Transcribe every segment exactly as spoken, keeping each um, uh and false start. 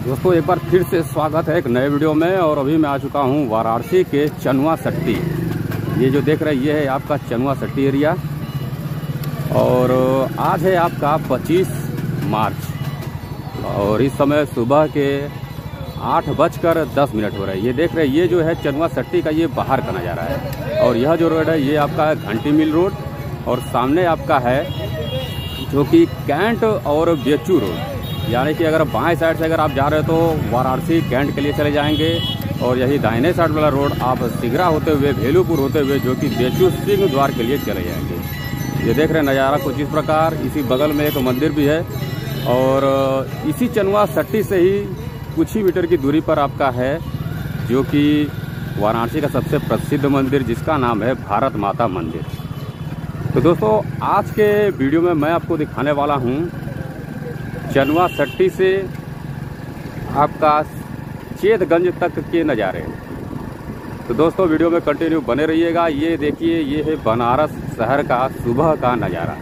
दोस्तों एक बार फिर से स्वागत है एक नए वीडियो में। और अभी मैं आ चुका हूँ वाराणसी के चनुआ सट्टी। ये जो देख रहे हैं ये है आपका चनुआ सट्टी एरिया। और आज है आपका पच्चीस मार्च और इस समय सुबह के आठ बजकर दस मिनट हो रहे हैं। ये देख रहे हैं ये जो है चनुआ सट्टी का ये बाहर का नज़ारा है। और यह जो रोड है ये आपका घंटी मिल रोड और सामने आपका है जो कि कैंट और बेचू रोड। यानी कि अगर बाएं साइड से अगर आप जा रहे हो तो वाराणसी कैंट के लिए चले जाएंगे और यही दाहिने साइड वाला रोड आप सिगरा होते हुए भेलूपुर होते हुए जो कि बेचू सिंह द्वार के लिए चले जाएंगे। ये देख रहे हैं नज़ारा कुछ इस प्रकार। इसी बगल में एक मंदिर भी है और इसी चनुआ सट्टी से ही कुछ ही मीटर की दूरी पर आपका है जो कि वाराणसी का सबसे प्रसिद्ध मंदिर जिसका नाम है भारत माता मंदिर। तो दोस्तों आज के वीडियो में मैं आपको दिखाने वाला हूँ चनुआ सट्टी से आपका चेतगंज तक के नज़ारे। तो दोस्तों वीडियो में कंटिन्यू बने रहिएगा। ये देखिए ये है बनारस शहर का सुबह का नज़ारा।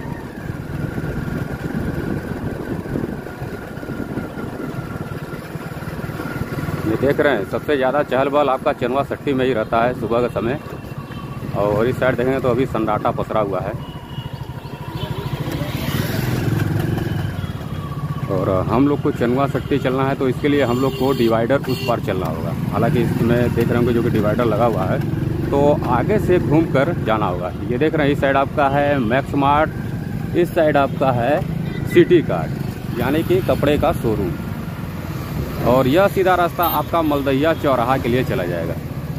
ये देख रहे हैं सबसे ज़्यादा चहल बहल आपका चनुआ सट्टी में ही रहता है सुबह के समय। और इस साइड देखेंगे तो अभी सन्नाटा पसरा हुआ है। और हम लोग को चनुआ सट्टी चलना है तो इसके लिए हम लोग को डिवाइडर उस पार चलना होगा। हालांकि इसमें देख रहे होंगे जो कि डिवाइडर लगा हुआ है तो आगे से घूम कर जाना होगा। ये देख रहे हैं इस साइड आपका है मैक्स मार्ट, इस साइड आपका है सिटी कार्ड यानी कि कपड़े का शोरूम। और यह सीधा रास्ता आपका मलदैया चौराहा के लिए चला जाएगा।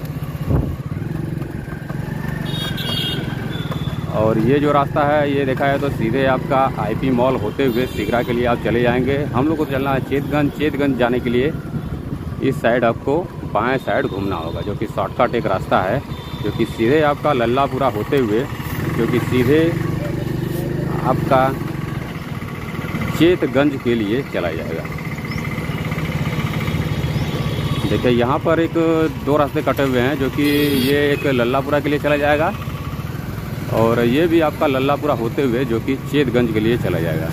और ये जो रास्ता है ये देखा है तो सीधे आपका आईपी मॉल होते हुए सिगरा के लिए आप चले जाएंगे। हम लोग को चलना है चेतगंज। चेतगंज जाने के लिए इस साइड आपको बाएं साइड घूमना होगा जो कि शॉर्टकट एक रास्ता है जो कि सीधे आपका लल्लापुरा होते हुए जो कि सीधे आपका चेतगंज के लिए चला जाएगा। देखिए यहाँ पर एक दो रास्ते कटे हुए हैं जो कि ये एक लल्लापुरा के लिए चला जाएगा और ये भी आपका लल्लापुरा होते हुए जो कि चेतगंज के लिए चला जाएगा।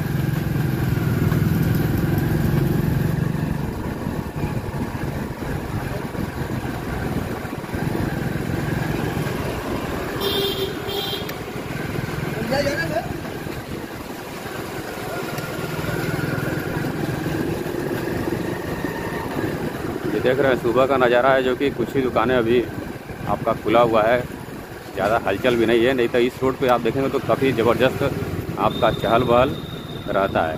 ये देख रहे हैं सुबह का नज़ारा है जो कि कुछ ही दुकानें अभी आपका खुला हुआ है। ज़्यादा हलचल भी नहीं है, नहीं तो इस रोड पे आप देखेंगे तो काफ़ी ज़बरदस्त आपका चहल बहल रहता है।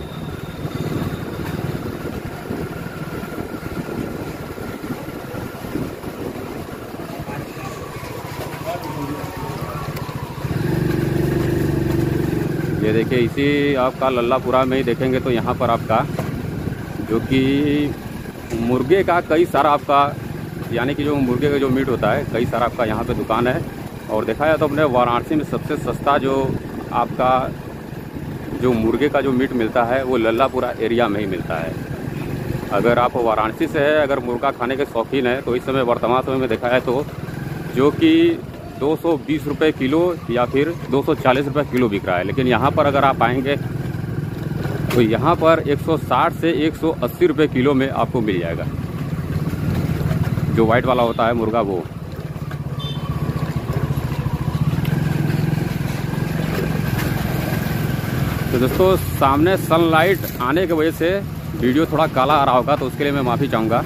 ये देखिए इसी आपका लल्लापुरा में ही देखेंगे तो यहाँ पर आपका जो कि मुर्गे का कई सारा आपका यानी कि जो मुर्गे का जो मीट होता है कई सारा आपका यहाँ पे दुकान है। और देखा जाए तो अपने वाराणसी में सबसे सस्ता जो आपका जो मुर्गे का जो मीट मिलता है वो लल्लापुरा एरिया में ही मिलता है। अगर आप वाराणसी से है अगर मुर्गा खाने के शौकीन है तो इस समय वर्तमान समय में देखा है तो जो कि दो सौ बीस रुपये किलो या फिर दो सौ चालीस रुपये किलो बिक रहा है। लेकिन यहाँ पर अगर आप आएंगे तो यहाँ पर एक सौ साठ से एक सौ अस्सी रुपये किलो में आपको मिल जाएगा। जो वाइट वाला होता है मुर्गा वो। तो दोस्तों सामने सनलाइट आने की वजह से वीडियो थोड़ा काला आ रहा होगा तो उसके लिए मैं माफ़ी चाहूँगा।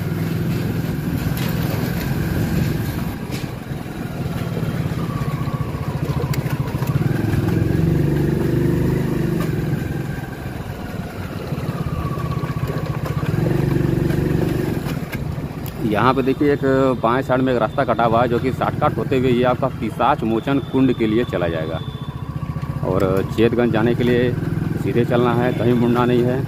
यहाँ पे देखिए एक बाएं साइड में एक रास्ता कटा हुआ है जो कि शॉर्टकट होते हुए ये आपका पिशाच मोचन कुंड के लिए चला जाएगा। और चेतगंज जाने के लिए सीधे चलना है, कहीं मुड़ना नहीं है।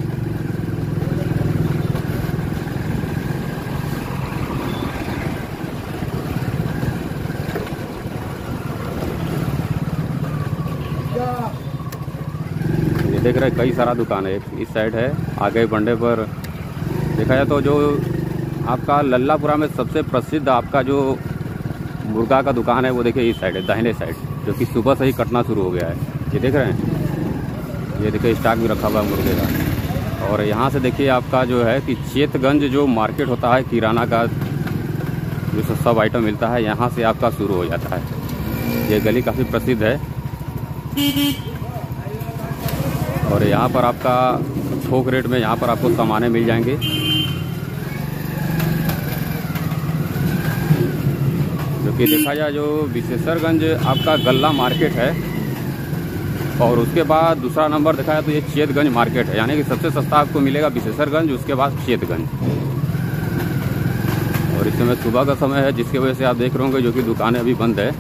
ये देख रहे हैं कई सारा दुकान है। इस साइड है आगे बढ़ने पर देखा जाए तो जो आपका लल्लापुरा में सबसे प्रसिद्ध आपका जो मुर्गा का दुकान है वो देखिए इस साइड है दाहिने साइड जो कि सुबह से ही कटना शुरू हो गया है। ये देख रहे हैं ये देखिए स्टॉक भी रखा हुआ है मुर्गे का। और यहाँ से देखिए आपका जो है कि चेतगंज जो मार्केट होता है किराना का जो सब आइटम मिलता है, यहाँ से आपका शुरू हो जाता है। ये गली काफ़ी प्रसिद्ध है और यहाँ पर आपका थोक रेट में यहाँ पर आपको सामानें मिल जाएंगे। जो कि देखा जाए जो विशेषरगंज आपका गल्ला मार्केट है और उसके बाद दूसरा नंबर देखा जाए तो ये चेतगंज मार्केट है, यानी कि सबसे सस्ता आपको मिलेगा विशेषरगंज, उसके बाद चेतगंज। और इस समय सुबह का समय है जिसकी वजह से आप देख रहे होंगे जो कि दुकानें अभी बंद है।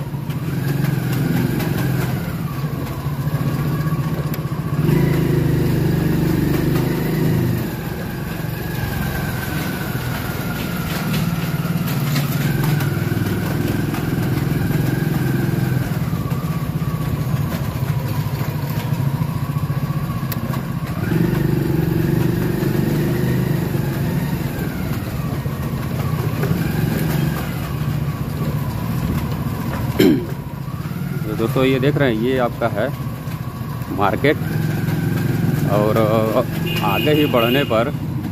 तो दोस्तों ये देख रहे हैं ये आपका है मार्केट और आगे ही बढ़ने पर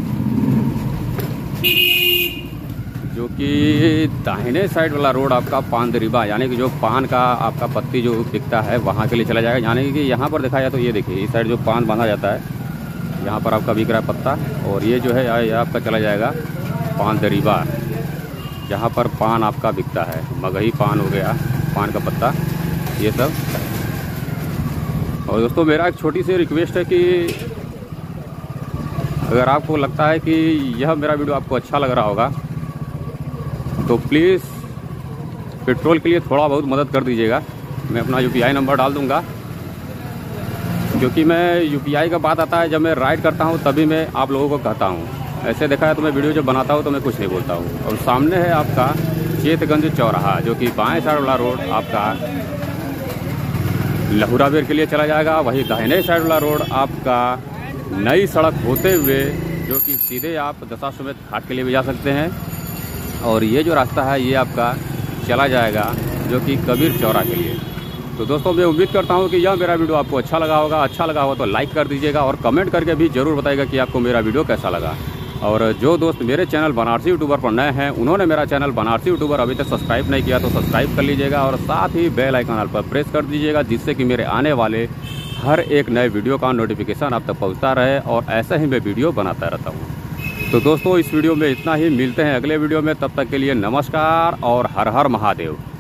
जो कि दाहिने साइड वाला रोड आपका पान दरीबा, यानी कि जो पान का आपका पत्ती जो बिकता है वहाँ के लिए चला जाएगा। यानी कि यहाँ पर देखा जाए तो ये देखिए इस साइड जो पान बांधा जाता है यहाँ पर आपका बिक रहा है पत्ता, और ये जो है ये आपका चला जाएगा पान दरीबा, जहाँ पर पान आपका बिकता है। मगही पान हो गया, पान का पत्ता, ये सब। और दोस्तों मेरा एक छोटी सी रिक्वेस्ट है कि अगर आपको लगता है कि यह मेरा वीडियो आपको अच्छा लग रहा होगा तो प्लीज़ पेट्रोल के लिए थोड़ा बहुत मदद कर दीजिएगा। मैं अपना यूपीआई नंबर डाल दूंगा, क्योंकि मैं यूपीआई का बात आता है जब मैं राइड करता हूं तभी मैं आप लोगों को कहता हूं। ऐसे देखा है तो मैं वीडियो जब बनाता हूं तो मैं कुछ नहीं बोलता हूं। और सामने है आपका चेतगंज चौराहा, जो कि बाएं साइड वाला रोड आपका लहुराबेर के लिए चला जाएगा। वही दाहिने साइड वाला रोड आपका नई सड़क होते हुए जो कि सीधे आप दशाश्वमेध घाट के लिए भी जा सकते हैं। और ये जो रास्ता है ये आपका चला जाएगा जो कि कबीर चौरा के लिए। तो दोस्तों मैं उम्मीद करता हूँ कि यह मेरा वीडियो आपको अच्छा लगा होगा। अच्छा लगा हो तो लाइक कर दीजिएगा और कमेंट करके भी ज़रूर बताइएगा कि आपको मेरा वीडियो कैसा लगा। और जो दोस्त मेरे चैनल बनारसी यूट्यूबर पर नए हैं, उन्होंने मेरा चैनल बनारसी यूट्यूबर अभी तक सब्सक्राइब नहीं किया तो सब्सक्राइब कर लीजिएगा और साथ ही बेल आइकन पर प्रेस कर दीजिएगा, जिससे कि मेरे आने वाले हर एक नए वीडियो का नोटिफिकेशन आप तक पहुंचता रहे और ऐसा ही मैं वीडियो बनाता रहता हूं। तो दोस्तों इस वीडियो में इतना ही, मिलते हैं अगले वीडियो में, तब तक के लिए नमस्कार और हर हर महादेव।